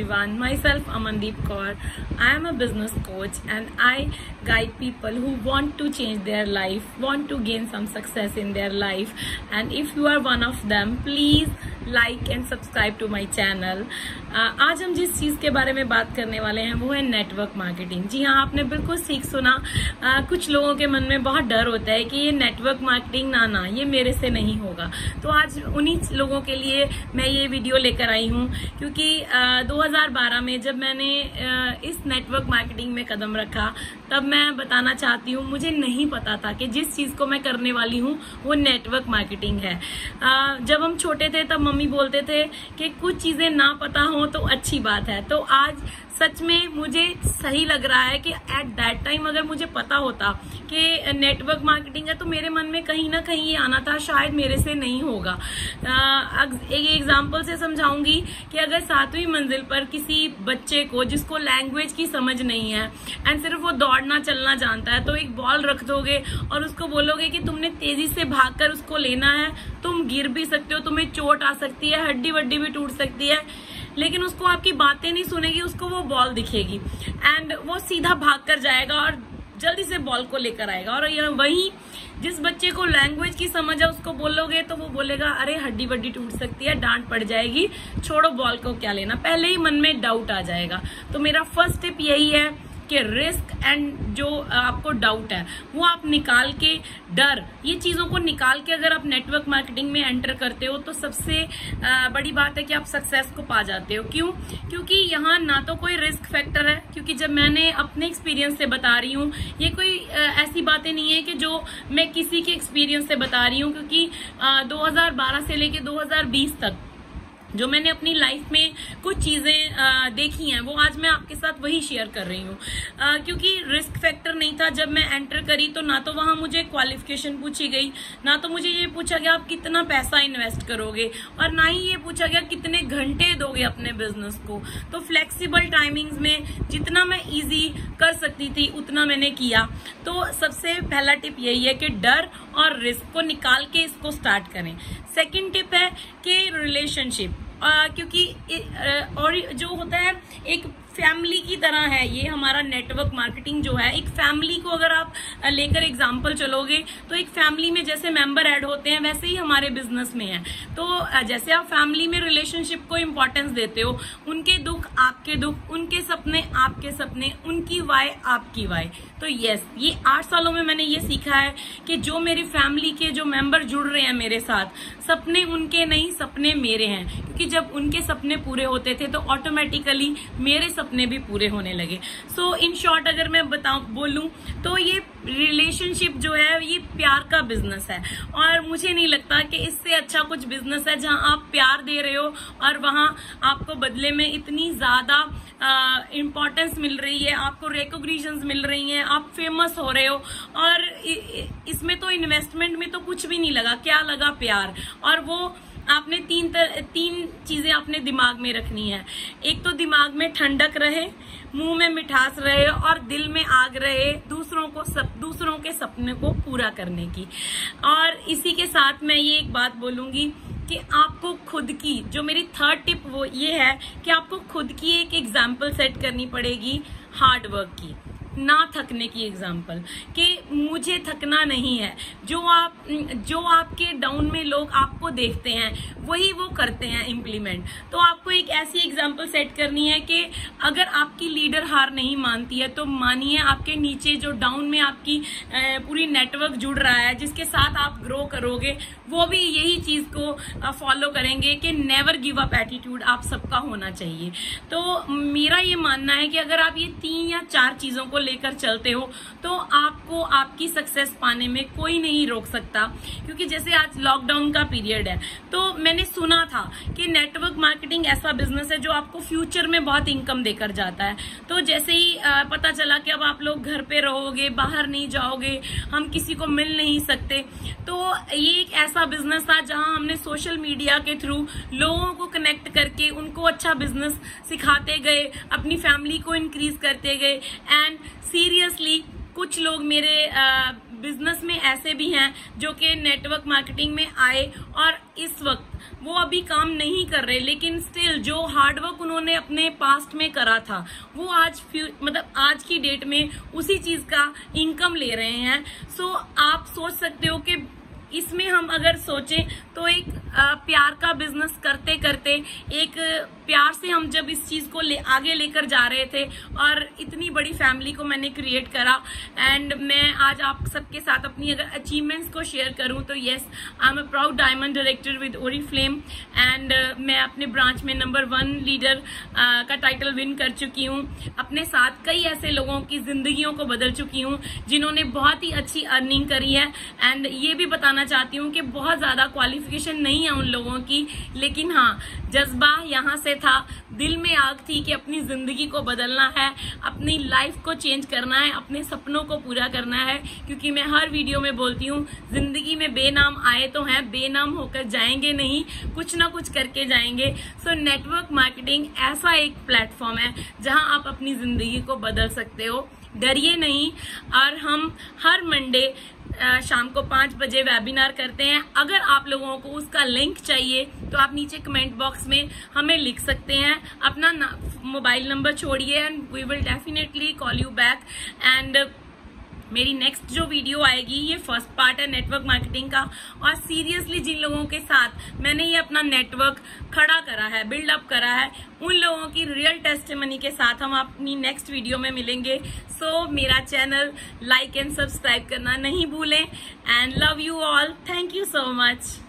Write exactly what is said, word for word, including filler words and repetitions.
everyone, myself Amandeep Kaur. I am a business coach and I guide people who want to change their life, want to gain some success in their life, and if you are one of them, please like and subscribe to my channel. uh, आज हम जिस चीज के बारे में बात करने वाले हैं वो है नेटवर्क मार्केटिंग। जी हाँ, आपने बिल्कुल सीख सुना। uh, कुछ लोगों के मन में बहुत डर होता है कि ये नेटवर्क मार्केटिंग ना ना ये मेरे से नहीं होगा, तो आज उन्हीं लोगों के लिए मैं ये वीडियो लेकर आई हूँ, क्योंकि uh, दो हज़ार बारह में जब मैंने uh, इस नेटवर्क मार्केटिंग में कदम रखा तब मैं बताना चाहती हूँ मुझे नहीं पता था कि जिस चीज को मैं करने वाली हूँ वो नेटवर्क मार्केटिंग है। uh, जब हम छोटे थे तब मम्मी बोलते थे कि कुछ चीजें ना पता हो तो अच्छी बात है, तो आज सच में मुझे सही लग रहा है कि एट दैट टाइम अगर मुझे पता होता कि नेटवर्क मार्केटिंग है तो मेरे मन में कहीं ना कहीं ये आना था शायद मेरे से नहीं होगा। एक एग्जांपल से समझाऊंगी कि अगर सातवीं मंजिल पर किसी बच्चे को जिसको लैंग्वेज की समझ नहीं है एंड सिर्फ वो दौड़ना चलना जानता है, तो एक बॉल रख दोगे और उसको बोलोगे कि तुमने तेजी से भागकर उसको लेना है, तुम गिर भी सकते हो, तुम्हें चोट आ सकती है, हड्डी वड्डी भी टूट सकती है, लेकिन उसको आपकी बातें नहीं सुनेगी, उसको वो बॉल दिखेगी एंड वो सीधा भाग कर जाएगा और जल्दी से बॉल को लेकर आएगा। और वहीं जिस बच्चे को लैंग्वेज की समझ है उसको बोलोगे तो वो बोलेगा अरे हड्डी वड्डी टूट सकती है, डांट पड़ जाएगी, छोड़ो बॉल को क्या लेना, पहले ही मन में डाउट आ जाएगा। तो मेरा फर्स्ट टिप यही है कि रिस्क एंड जो आपको डाउट है वो आप निकाल के, डर, ये चीजों को निकाल के अगर आप नेटवर्क मार्केटिंग में एंटर करते हो तो सबसे बड़ी बात है कि आप सक्सेस को पा जाते हो। क्यों? क्योंकि यहाँ ना तो कोई रिस्क फैक्टर है, क्योंकि जब मैंने अपने एक्सपीरियंस से बता रही हूँ, ये कोई ऐसी बातें नहीं है कि जो मैं किसी के एक्सपीरियंस से बता रही हूँ, क्योंकि दो हज़ार बारह से लेके दो हज़ार बीस तक जो मैंने अपनी लाइफ में कुछ चीजें देखी हैं वो आज मैं आपके साथ वही शेयर कर रही हूँ। क्योंकि रिस्क फैक्टर नहीं था जब मैं एंटर करी, तो ना तो वहां मुझे क्वालिफिकेशन पूछी गई, ना तो मुझे ये पूछा गया आप कितना पैसा इन्वेस्ट करोगे, और ना ही ये पूछा गया कितने घंटे दोगे अपने बिजनेस को। तो फ्लेक्सिबल टाइमिंग्स में जितना मैं इजी कर सकती थी उतना मैंने किया। तो सबसे पहला टिप यही है कि डर और रिस्क को निकाल के इसको स्टार्ट करें। सेकंड टिप है कि रिलेशनशिप, क्योंकि और जो होता है एक फैमिली की तरह है ये हमारा नेटवर्क मार्केटिंग जो है, एक फैमिली को अगर आप लेकर एग्जांपल चलोगे तो एक फैमिली में जैसे मेंबर ऐड होते हैं वैसे ही हमारे बिजनेस में है। तो जैसे आप फैमिली में रिलेशनशिप को इम्पोर्टेंस देते हो, उनके दुख आपके दुख, उनके सपने आपके सपने, उनकी वाय आपकी वाय। तो यस, ये आठ सालों में मैंने ये सीखा है कि जो मेरी फैमिली के जो मेंबर जुड़ रहे हैं मेरे साथ, सपने उनके नहीं सपने मेरे हैं, क्योंकि जब उनके सपने पूरे होते थे तो ऑटोमेटिकली मेरे सपने भी पूरे होने लगे। सो इन शॉर्ट अगर मैं बताऊं बोलूं तो ये रिलेशनशिप जो है ये प्यार का बिजनेस है, और मुझे नहीं लगता कि इससे अच्छा कुछ बिजनेस है जहां आप प्यार दे रहे हो और वहां आपको बदले में इतनी ज्यादा इम्पोर्टेंस मिल रही है, आपको रिकॉग्निशंस मिल रही हैं, आप फेमस हो रहे हो, और इसमें तो इन्वेस्टमेंट में तो कुछ भी नहीं लगा, क्या लगा प्यार। और वो आपने तीन तर, तीन चीजें अपने दिमाग में रखनी है। एक तो दिमाग में ठंडक रहे, मुंह में मिठास रहे और दिल में आग रहे दूसरों को सब दूसरों के सपने को पूरा करने की। और इसी के साथ मैं ये एक बात बोलूंगी कि आपको खुद की, जो मेरी थर्ड टिप वो ये है कि आपको खुद की एक एग्जाम्पल सेट करनी पड़ेगी हार्ड वर्क की, ना थकने की एग्जाम्पल, कि मुझे थकना नहीं है। जो आप जो आपके डाउन में लोग आपको देखते हैं वही वो करते हैं इम्प्लीमेंट। तो आपको एक ऐसी एग्जाम्पल सेट करनी है कि अगर आपकी लीडर हार नहीं मानती है तो मानिए आपके नीचे जो डाउन में आपकी पूरी नेटवर्क जुड़ रहा है जिसके साथ आप ग्रो करोगे, वो भी यही चीज को फॉलो करेंगे कि नेवर गिव अप एटीट्यूड आप सबका होना चाहिए। तो मेरा ये मानना है कि अगर आप ये तीन या चार चीजों को लेकर चलते हो तो आपको आपकी सक्सेस पाने में कोई नहीं रोक सकता। क्योंकि जैसे आज लॉकडाउन का पीरियड है, तो मैंने सुना था कि नेटवर्क मार्केटिंग ऐसा बिजनेस है जो आपको फ्यूचर में बहुत इनकम देकर जाता है। तो जैसे ही पता चला कि अब आप लोग घर पे रहोगे, बाहर नहीं जाओगे, हम किसी को मिल नहीं सकते, तो ये एक ऐसा बिजनेस था जहां हमने सोशल मीडिया के थ्रू लोगों को कनेक्ट करके उनको अच्छा बिजनेस सिखाते गए, अपनी फैमिली को इंक्रीज करते गए एंड सीरियसली कुछ लोग मेरे बिजनेस में ऐसे भी हैं जो कि नेटवर्क मार्केटिंग में आए और इस वक्त वो अभी काम नहीं कर रहे, लेकिन स्टिल जो हार्डवर्क उन्होंने अपने पास्ट में करा था वो आज मतलब आज की डेट में उसी चीज का इनकम ले रहे हैं। सो आप सोच सकते हो कि इसमें हम अगर सोचें तो एक आ, प्यार का बिजनेस करते करते एक प्यार से हम जब इस चीज को ले, आगे लेकर जा रहे थे और इतनी बड़ी फैमिली को मैंने क्रिएट करा। एंड मैं आज आप सबके साथ अपनी अगर अचीवमेंट्स को शेयर करूं तो yes, I am a proud diamond director with Oriflame and मैं अपने ब्रांच में नंबर वन लीडर का टाइटल विन कर चुकी हूं। अपने साथ कई ऐसे लोगों की जिंदगियों को बदल चुकी हूं जिन्होंने बहुत ही अच्छी अर्निंग करी है। एंड ये भी बताना चाहती हूँ कि बहुत ज्यादा क्वालिफिकेशन नहीं है उन लोगों की, लेकिन हाँ जज्बा यहाँ से था, दिल में आग थी कि अपनी जिंदगी को बदलना है, अपनी लाइफ को चेंज करना है, अपने सपनों को पूरा करना है। क्योंकि मैं हर वीडियो में बोलती हूँ जिंदगी में बेनाम आए तो हैं, बेनाम होकर जाएंगे नहीं, कुछ ना कुछ करके जाएंगे। सो नेटवर्क मार्केटिंग ऐसा एक प्लेटफॉर्म है जहां आप अपनी जिंदगी को बदल सकते हो, डरिए नहीं। और हम हर मंडे शाम को पांच बजे वेबिनार करते हैं। अगर आप लोगों को उसका लिंक चाहिए तो आप नीचे कमेंट बॉक्स में हमें लिख सकते हैं, अपना मोबाइल नंबर छोड़िए and we will definitely call you back. And मेरी नेक्स्ट जो वीडियो आएगी ये फर्स्ट पार्ट है नेटवर्क मार्केटिंग का, और सीरियसली जिन लोगों के साथ मैंने ये अपना नेटवर्क खड़ा करा है, बिल्डअप करा है, उन लोगों की रियल टेस्टिमनी के साथ हम अपनी नेक्स्ट वीडियो में मिलेंगे। सो so, मेरा चैनल लाइक एंड सब्सक्राइब करना नहीं भूलें। And love you all, thank you so much.